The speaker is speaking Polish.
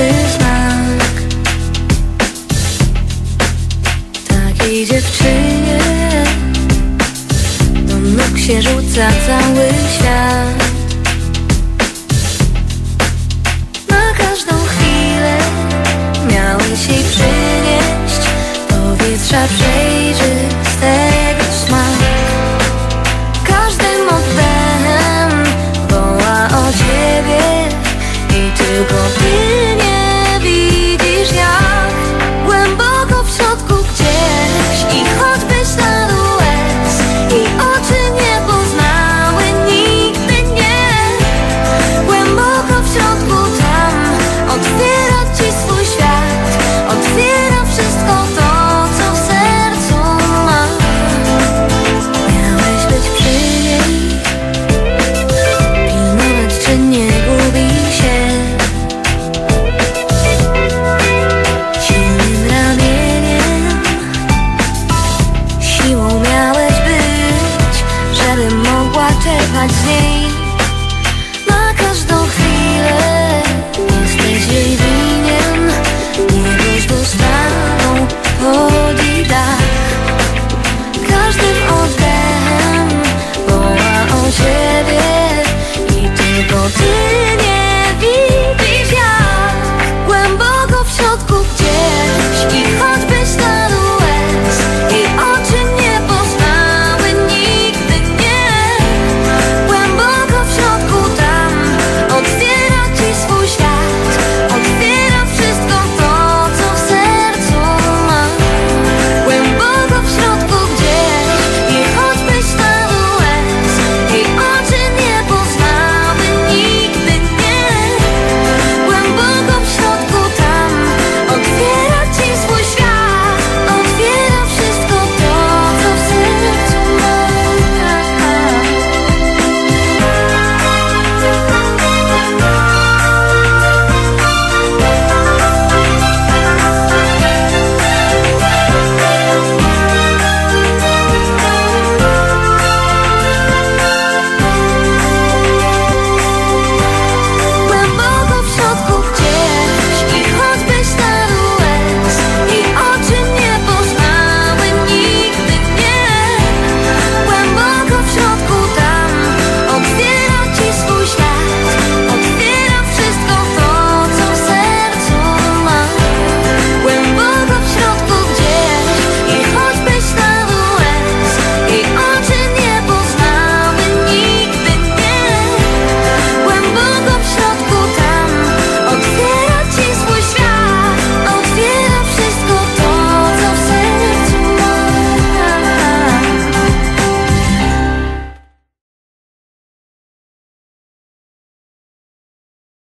znak. Takiej dziewczynie do nóg się rzuca cały świat. Na każdą chwilę miałeś jej przynieść powietrza przejrzystego smak. Każdym oddechem woła o ciebie i tylko ty nie widzisz, jak głęboko w środku gdzieś i choćby śladu łez i oczy nie poznały nigdy nie. Głęboko w środku tam otwiera ci swój świat, otwiera wszystko to, co w sercu ma. Miałeś być przy niej, pilnować czy nie gubi się. Silnym ramieniem, siłą miałeś być, żeby mogła czerpać z niej. Na każdą chwilę jesteś jej winien, niebo z dostawą chodzi dach. Każdym oddechem woła o ciebie i tylko ty nie widzisz, jak głęboko w środku gdzieś